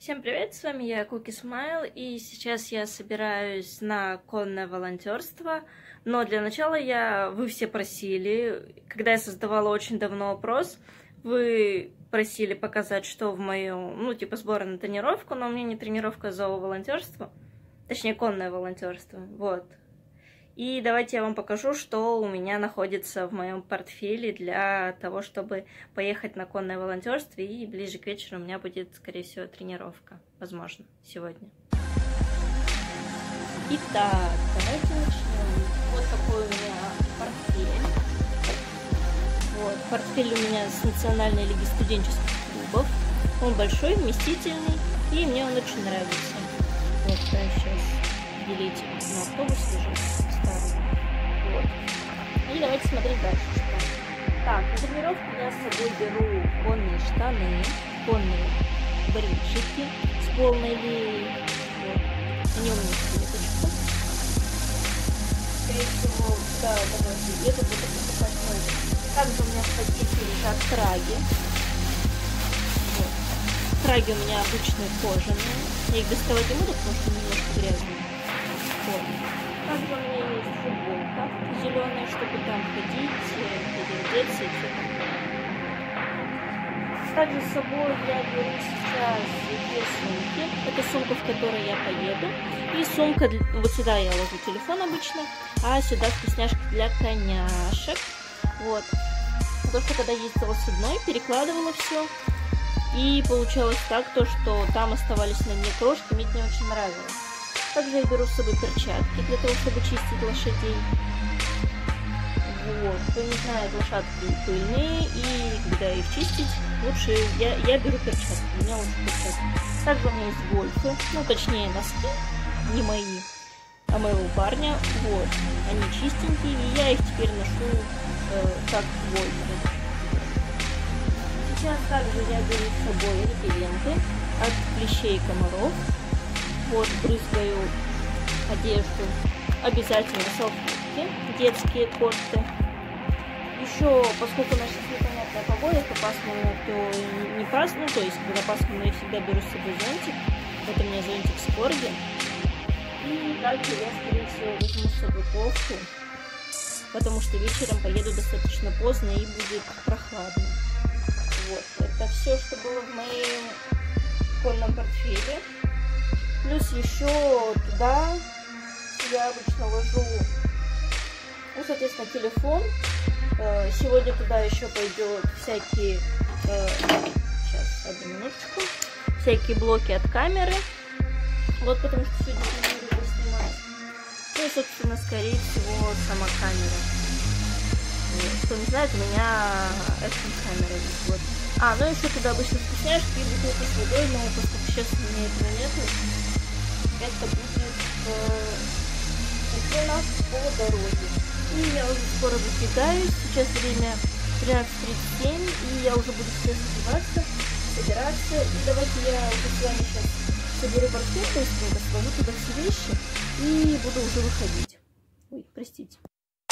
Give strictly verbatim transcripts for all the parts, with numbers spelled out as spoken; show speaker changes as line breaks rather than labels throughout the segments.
Всем привет, с вами я, Cookie Smile, и сейчас я собираюсь на конное волонтерство. Но для начала я, вы все просили, когда я создавала очень давно опрос, вы просили показать, что в моем, ну, типа сбора на тренировку, но у меня не тренировка, а зооволонтерство, точнее, конное волонтерство, вот. И давайте я вам покажу, что у меня находится в моем портфеле для того, чтобы поехать на конное волонтерство. И ближе к вечеру у меня будет, скорее всего, тренировка. Возможно, сегодня. Итак, давайте начнем. Вот такой у меня портфель. Вот, портфель у меня с Национальной лиги студенческих клубов. Он большой, вместительный, и мне он очень нравится. Вот, я сейчас делить на автобус лежит. Вот. И давайте смотреть дальше. Что. Так, на тренировку я с собой беру конные штаны, конные брючики с полной леей. Вот. Они у меня в клеточку. Скорее всего, да, давайте. И это буду покупать новый. Также у меня в пакете лежат траги. Вот. Траги у меня обычные кожаные. Я их доставать не буду, потому что немножко грязные. Вот. Также у меня есть футболка зеленая, чтобы там ходить, переодеться и все такое. Также с собой я беру сейчас две сумки. Это сумка, в которой я поеду. И сумка, для... вот сюда я ложу телефон обычно, а сюда вкусняшки для коняшек. Вот. Потому что когда ездила с одной, перекладывала все. И получалось так, то, что там оставались на дне крошки, мне не очень нравилось. Также я беру с собой перчатки для того, чтобы чистить лошадей. Вот. Кто не знает, лошадки пыльные, и когда их чистить, лучше я, я беру перчатки. У меня лучше перчатки. Также у меня есть гольфы, ну точнее носки, не мои, а моего парня. Вот. Они чистенькие, и я их теперь ношу э, как гольфы. Сейчас также я беру с собой репелленты от клещей и комаров. Вот, брызгаю одежду, обязательно салфетки, детские кофты. Еще, поскольку у нас сейчас непонятная погода, то пасмурно, то не пасмурно, ну, то есть, когда пасмурно, я всегда беру с собой зонтик. Это у меня зонтик Скорби. И также я, скорее всего, возьму с собой кофту, потому что вечером поеду достаточно поздно и будет прохладно. Вот, это все, что было в моем конном портфеле. Плюс еще туда я обычно ложу, ну, соответственно, телефон. Сегодня туда еще пойдет всякие, сейчас, одну минуточку, всякие блоки от камеры. Вот, потому что сегодня я буду снимать. Ну и, собственно, скорее всего, сама камера. Вот. Кто не знает, у меня экшн-камера здесь, вот. А, ну еще туда обычно вкусняшки и бутылка с водой, но поскольку сейчас у меня этого нету, это будет э, нас по дороге. И я уже скоро выкидаюсь. Сейчас время тринадцать тридцать семь, и я уже буду сейчас одеваться, собираться. И давайте я уже с вами сейчас соберу портфель, быстренько сложу туда все вещи и буду уже выходить. Ой, простите.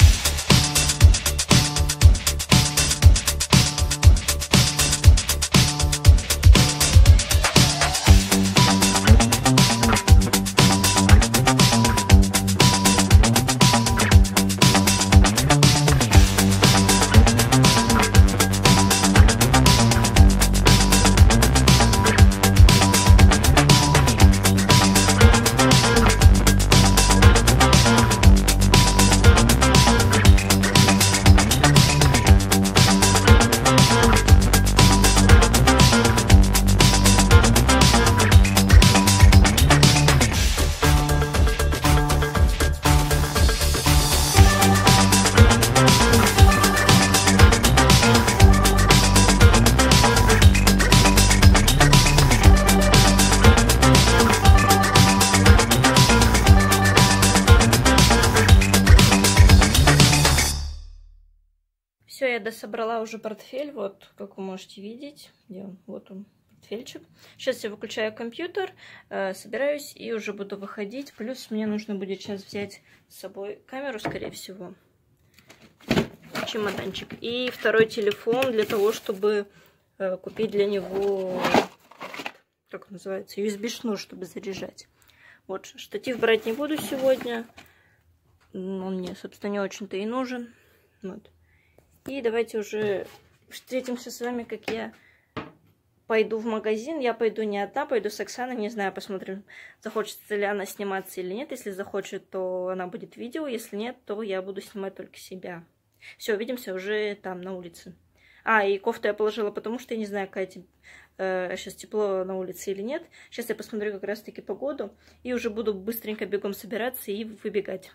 Все, я дособрала уже портфель, вот, как вы можете видеть, где он? Вот он, портфельчик. Сейчас я выключаю компьютер, э, собираюсь и уже буду выходить. Плюс мне нужно будет сейчас взять с собой камеру, скорее всего. чемоданчик. И второй телефон для того, чтобы э, купить для него как называется, ю эс би-шнур, чтобы заряжать. Вот, штатив брать не буду сегодня. Он мне, собственно, не очень-то и нужен. Вот. И давайте уже встретимся с вами, как я пойду в магазин. Я пойду не одна, пойду с Оксаной. Не знаю, посмотрим, захочется ли она сниматься или нет. Если захочет, то она будет в видео. Если нет, то я буду снимать только себя. Все, увидимся уже там, на улице. А, и кофту я положила, потому что я не знаю, какая тем... э, сейчас тепло на улице или нет. Сейчас я посмотрю как раз-таки погоду. И уже буду быстренько бегом собираться и выбегать.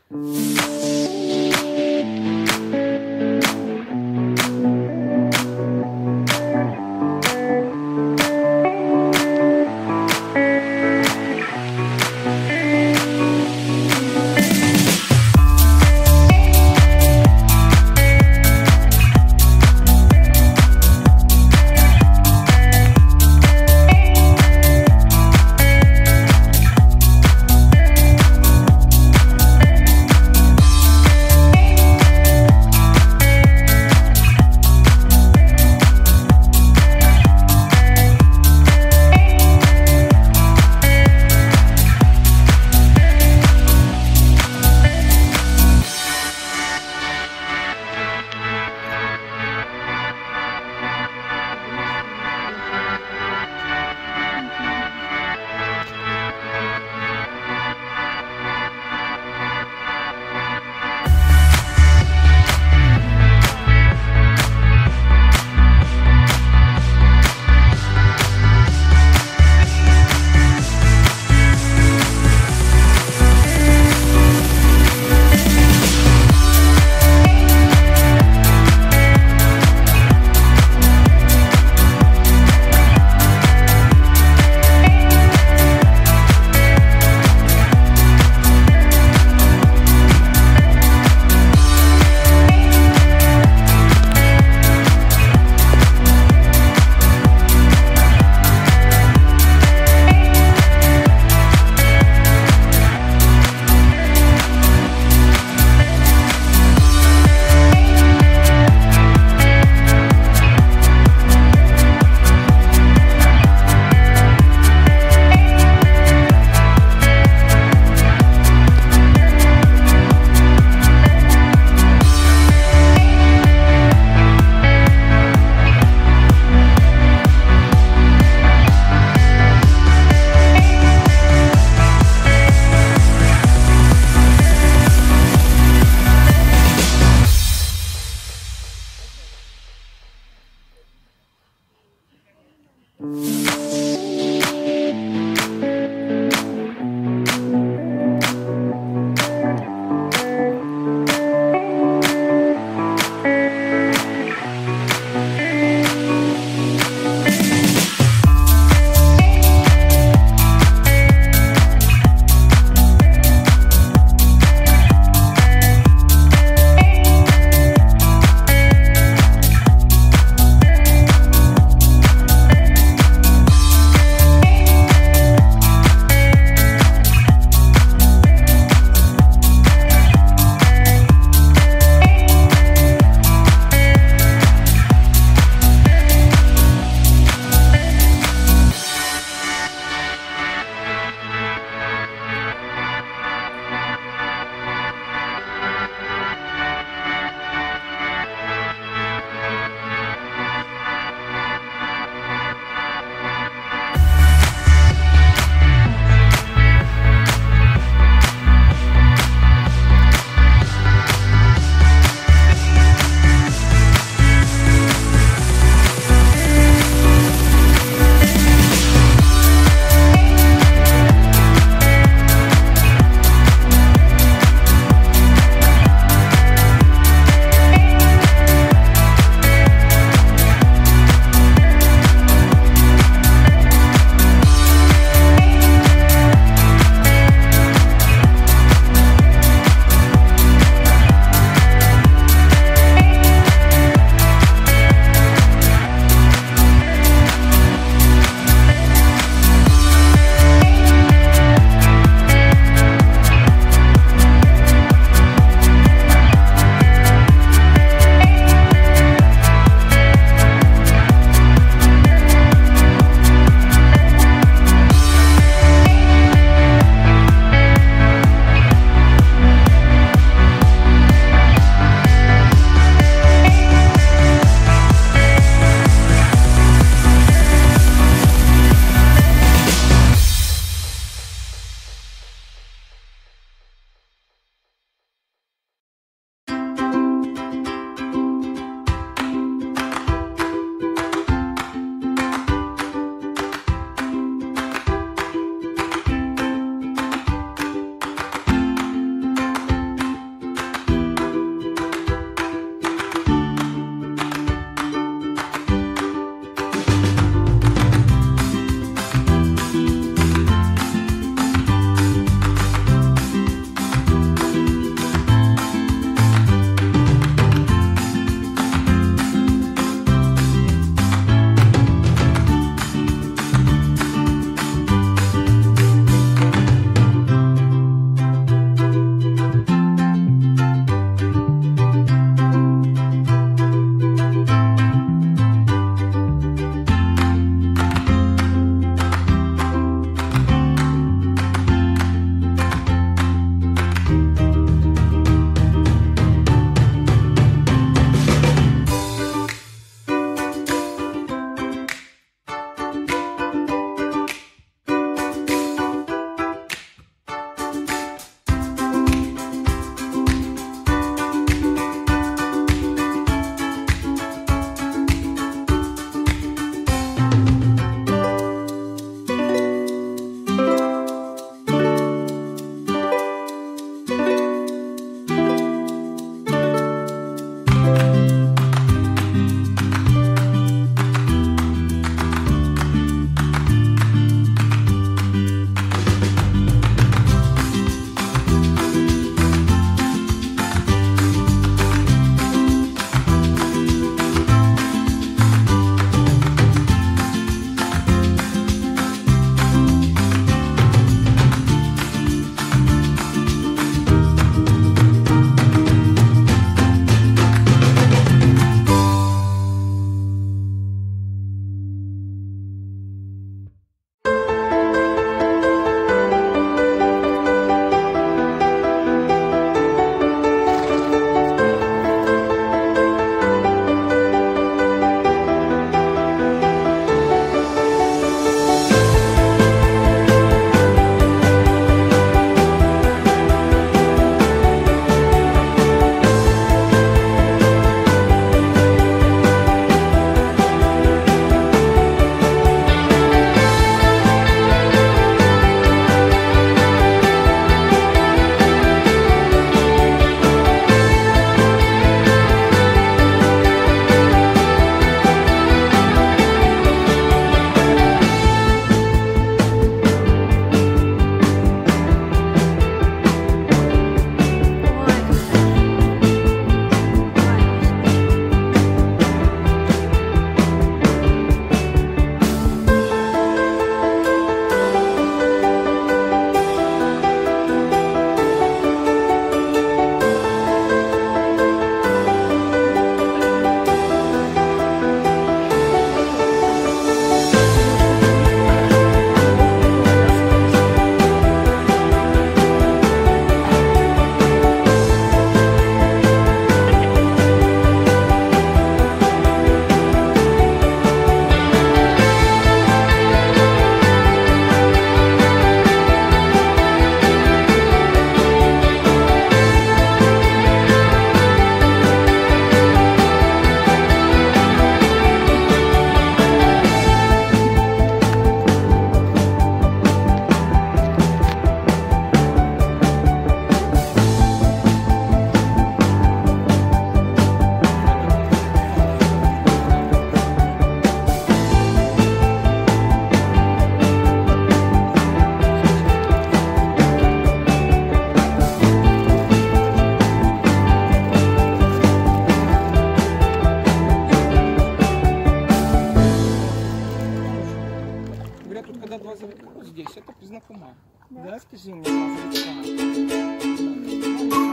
это признак ума.
Да.
Да, скажи мне, оказывается.